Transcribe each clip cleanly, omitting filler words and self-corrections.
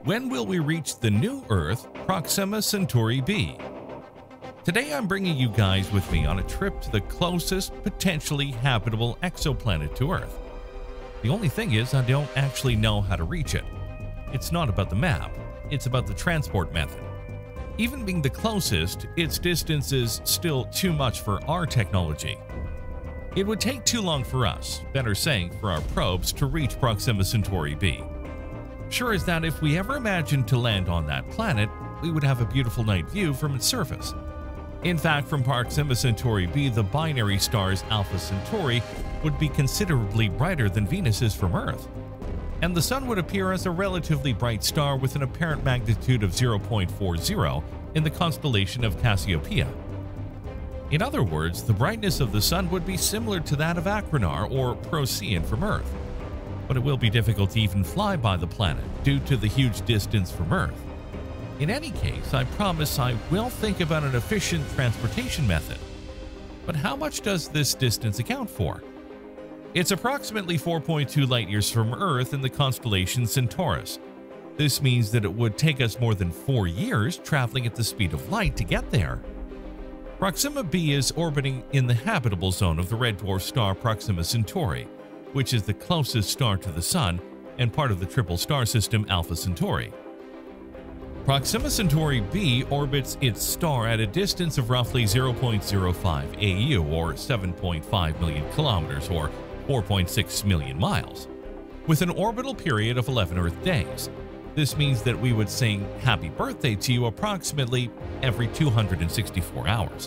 When will we reach the new Earth, Proxima Centauri b? Today I'm bringing you guys with me on a trip to the closest potentially habitable exoplanet to Earth. The only thing is I don't actually know how to reach it. It's not about the map, it's about the transport method. Even being the closest, its distance is still too much for our technology. It would take too long for us, better saying for our probes, to reach Proxima Centauri b. Sure is that if we ever imagined to land on that planet, we would have a beautiful night view from its surface. In fact, from Proxima Centauri b, the binary stars Alpha Centauri would be considerably brighter than Venus is from Earth. And the Sun would appear as a relatively bright star with an apparent magnitude of 0.40 in the constellation of Cassiopeia. In other words, the brightness of the Sun would be similar to that of Achernar or Procyon from Earth. But it will be difficult to even fly by the planet due to the huge distance from Earth. In any case, I promise I will think about an efficient transportation method. But how much does this distance account for? It's approximately 4.2 light-years from Earth in the constellation Centaurus. This means that it would take us more than 4 years traveling at the speed of light to get there. Proxima b is orbiting in the habitable zone of the red dwarf star Proxima Centauri, which is the closest star to the Sun and part of the triple star system Alpha Centauri. Proxima Centauri b orbits its star at a distance of roughly 0.05 AU or 7.5 million kilometers or 4.6 million miles, with an orbital period of 11 Earth days. This means that we would sing happy birthday to you approximately every 264 hours.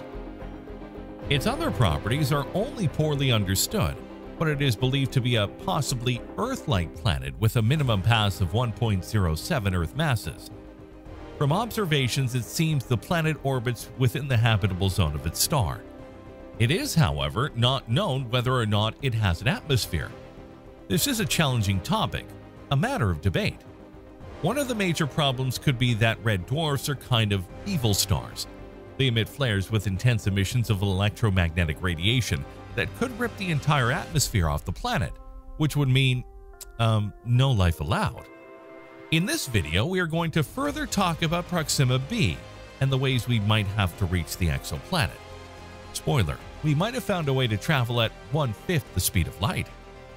Its other properties are only poorly understood, but it is believed to be a possibly Earth-like planet with a minimum mass of 1.07 Earth masses. From observations, it seems the planet orbits within the habitable zone of its star. It is, however, not known whether or not it has an atmosphere. This is a challenging topic, a matter of debate. One of the major problems could be that red dwarfs are kind of evil stars. They emit flares with intense emissions of electromagnetic radiation that could rip the entire atmosphere off the planet, which would mean, no life allowed. In this video, we are going to further talk about Proxima b and the ways we might have to reach the exoplanet. Spoiler, we might have found a way to travel at 1/5 the speed of light.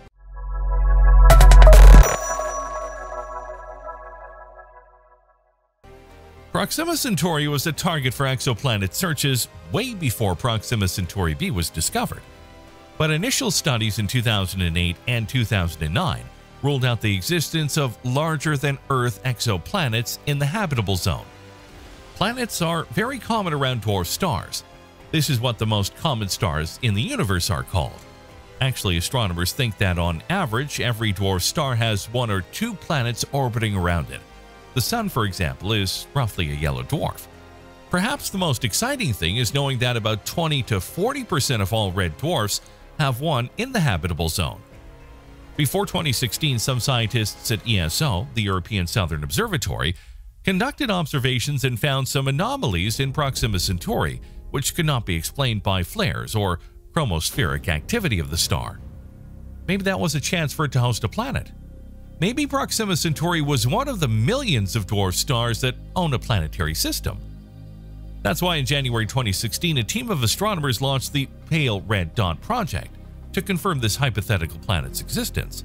Proxima Centauri was a target for exoplanet searches way before Proxima Centauri b was discovered. But initial studies in 2008 and 2009 ruled out the existence of larger-than-Earth exoplanets in the habitable zone. Planets are very common around dwarf stars. This is what the most common stars in the universe are called. Actually, astronomers think that on average, every dwarf star has 1 or 2 planets orbiting around it. The Sun, for example, is roughly a yellow dwarf. Perhaps the most exciting thing is knowing that about 20 to 40% of all red dwarfs have one in the habitable zone. Before 2016, some scientists at ESO, the European Southern Observatory, conducted observations and found some anomalies in Proxima Centauri, which could not be explained by flares or chromospheric activity of the star. Maybe that was a chance for it to host a planet. Maybe Proxima Centauri was one of the millions of dwarf stars that own a planetary system. That's why in January 2016, a team of astronomers launched the Pale Red Dot Project to confirm this hypothetical planet's existence.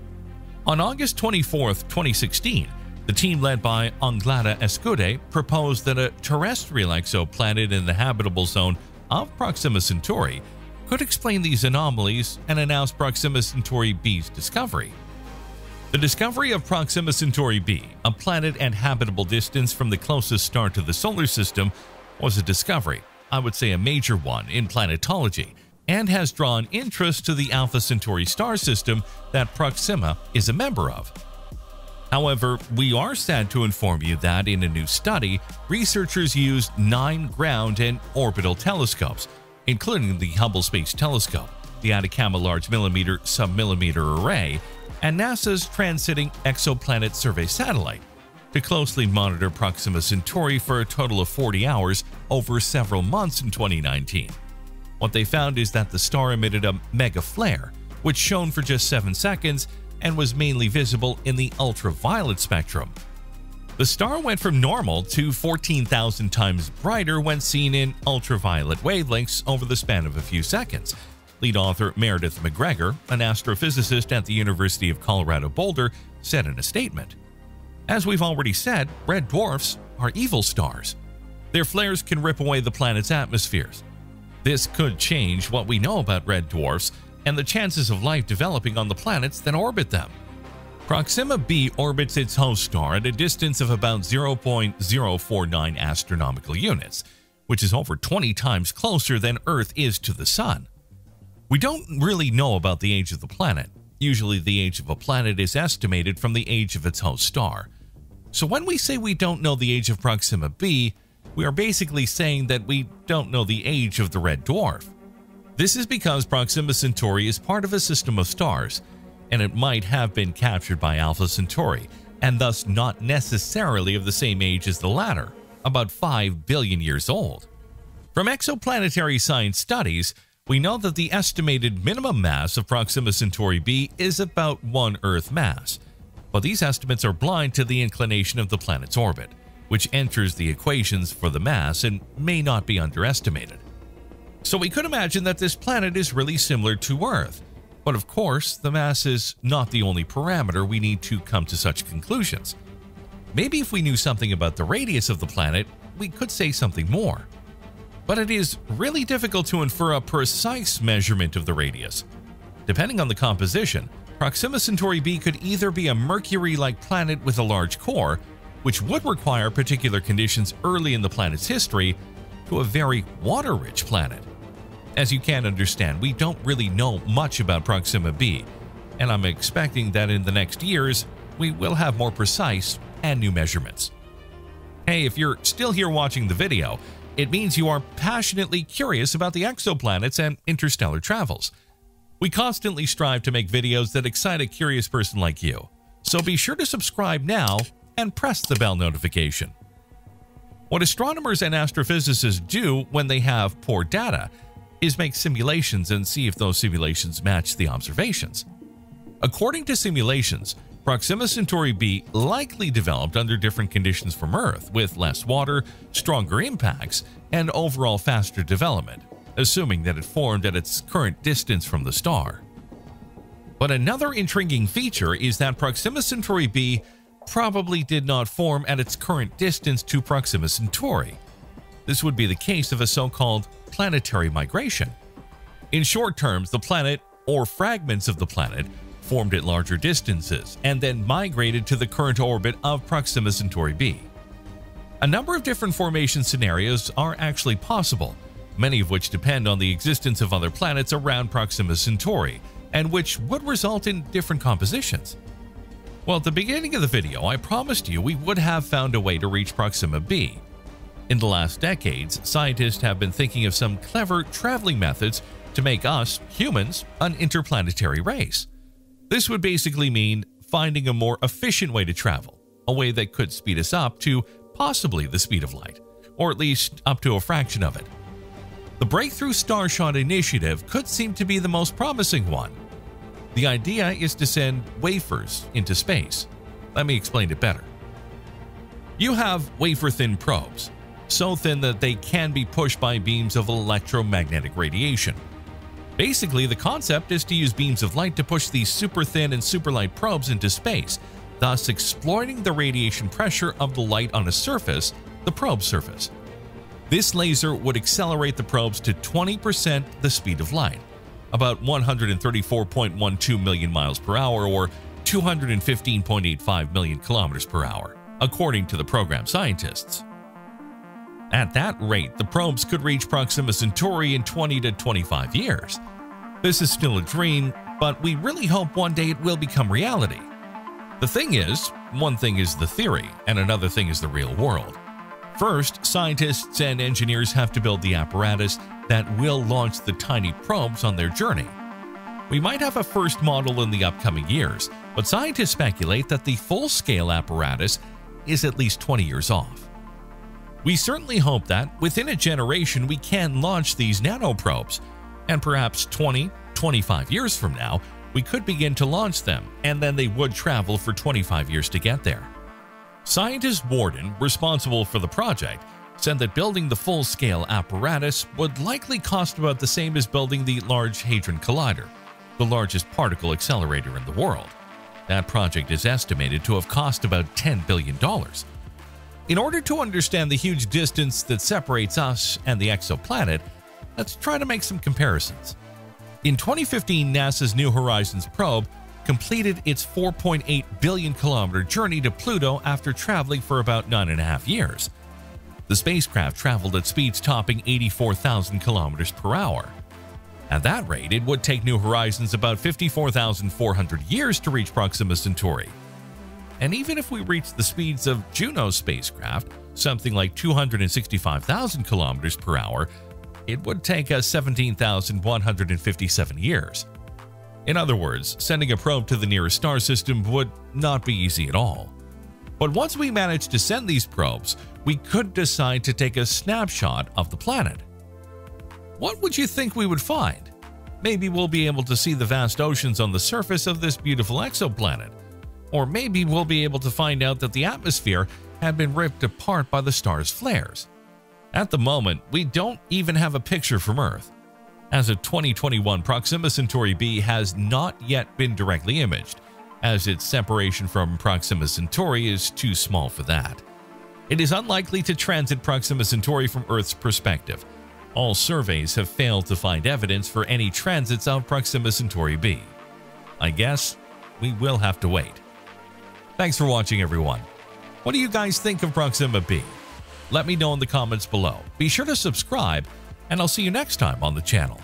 On August 24, 2016, the team led by Anglada Escude proposed that a terrestrial exoplanet in the habitable zone of Proxima Centauri could explain these anomalies and announced Proxima Centauri b's discovery. The discovery of Proxima Centauri b, a planet at habitable distance from the closest star to the solar system, was a discovery, I would say a major one, in planetology, and has drawn interest to the Alpha Centauri star system that Proxima is a member of. However, we are sad to inform you that in a new study, researchers used 9 ground and orbital telescopes, including the Hubble Space Telescope, the Atacama Large Millimeter Submillimeter Array, and NASA's Transiting Exoplanet Survey Satellite, to closely monitor Proxima Centauri for a total of 40 hours over several months in 2019. What they found is that the star emitted a mega flare, which shone for just 7 seconds and was mainly visible in the ultraviolet spectrum. The star went from normal to 14,000 times brighter when seen in ultraviolet wavelengths over the span of a few seconds. Lead author Meredith McGregor, an astrophysicist at the University of Colorado Boulder, said in a statement. As we've already said, red dwarfs are evil stars. Their flares can rip away the planet's atmospheres. This could change what we know about red dwarfs and the chances of life developing on the planets that orbit them. Proxima b orbits its host star at a distance of about 0.049 astronomical units, which is over 20 times closer than Earth is to the Sun. We don't really know about the age of the planet. Usually the age of a planet is estimated from the age of its host star. So when we say we don't know the age of Proxima b, we are basically saying that we don't know the age of the red dwarf. This is because Proxima Centauri is part of a system of stars, and it might have been captured by Alpha Centauri, and thus not necessarily of the same age as the latter, about 5 billion years old. From exoplanetary science studies, we know that the estimated minimum mass of Proxima Centauri b is about 1 Earth mass, but these estimates are blind to the inclination of the planet's orbit, which enters the equations for the mass and may not be underestimated. So we could imagine that this planet is really similar to Earth, but of course, the mass is not the only parameter we need to come to such conclusions. Maybe if we knew something about the radius of the planet, we could say something more. But it is really difficult to infer a precise measurement of the radius. Depending on the composition, Proxima Centauri b could either be a Mercury-like planet with a large core, which would require particular conditions early in the planet's history, to a very water-rich planet. As you can understand, we don't really know much about Proxima b, and I'm expecting that in the next years, we will have more precise and new measurements. Hey, if you're still here watching the video, it means you are passionately curious about the exoplanets and interstellar travels. We constantly strive to make videos that excite a curious person like you, so be sure to subscribe now and press the bell notification. What astronomers and astrophysicists do when they have poor data is make simulations and see if those simulations match the observations. According to simulations, Proxima Centauri b likely developed under different conditions from Earth, with less water, stronger impacts, and overall faster development, assuming that it formed at its current distance from the star. But another intriguing feature is that Proxima Centauri b probably did not form at its current distance to Proxima Centauri. This would be the case of a so-called planetary migration. In short terms, the planet, or fragments of the planet, formed at larger distances and then migrated to the current orbit of Proxima Centauri b. A number of different formation scenarios are actually possible, many of which depend on the existence of other planets around Proxima Centauri, and which would result in different compositions. Well, at the beginning of the video, I promised you we would have found a way to reach Proxima b. In the last decades, scientists have been thinking of some clever traveling methods to make us, humans, an interplanetary race. This would basically mean finding a more efficient way to travel, a way that could speed us up to possibly the speed of light, or at least up to a fraction of it. The Breakthrough Starshot initiative could seem to be the most promising one. The idea is to send wafers into space. Let me explain it better. You have wafer-thin probes, so thin that they can be pushed by beams of electromagnetic radiation. Basically, the concept is to use beams of light to push these super thin and super light probes into space, thus exploiting the radiation pressure of the light on a surface, the probe surface. This laser would accelerate the probes to 20% the speed of light, about 134.12 million miles per hour or 215.85 million kilometers per hour, according to the program scientists. At that rate, the probes could reach Proxima Centauri in 20 to 25 years. This is still a dream, but we really hope one day it will become reality. The thing is, one thing is the theory, and another thing is the real world. First, scientists and engineers have to build the apparatus that will launch the tiny probes on their journey. We might have a first model in the upcoming years, but scientists speculate that the full-scale apparatus is at least 20 years off. We certainly hope that within a generation we can launch these nanoprobes, and perhaps 20-25 years from now we could begin to launch them, and then they would travel for 25 years to get there. Scientist Warden, responsible for the project, said that building the full-scale apparatus would likely cost about the same as building the Large Hadron Collider, the largest particle accelerator in the world. That project is estimated to have cost about $10 billion. In order to understand the huge distance that separates us and the exoplanet, let's try to make some comparisons. In 2015, NASA's New Horizons probe completed its 4.8 billion kilometer journey to Pluto after traveling for about 9.5 years. The spacecraft traveled at speeds topping 84,000 kilometers per hour. At that rate, it would take New Horizons about 54,400 years to reach Proxima Centauri. And even if we reached the speeds of Juno's spacecraft, something like 265,000 kilometers per hour, it would take us 17,157 years. In other words, sending a probe to the nearest star system would not be easy at all. But once we manage to send these probes, we could decide to take a snapshot of the planet. What would you think we would find? Maybe we'll be able to see the vast oceans on the surface of this beautiful exoplanet. Or maybe we'll be able to find out that the atmosphere had been ripped apart by the star's flares. At the moment, we don't even have a picture from Earth. As of 2021, Proxima Centauri b has not yet been directly imaged, as its separation from Proxima Centauri is too small for that. It is unlikely to transit Proxima Centauri from Earth's perspective. All surveys have failed to find evidence for any transits of Proxima Centauri b. I guess we will have to wait. Thanks for watching, everyone. What do you guys think of Proxima b? Let me know in the comments below. Be sure to subscribe, and I'll see you next time on the channel.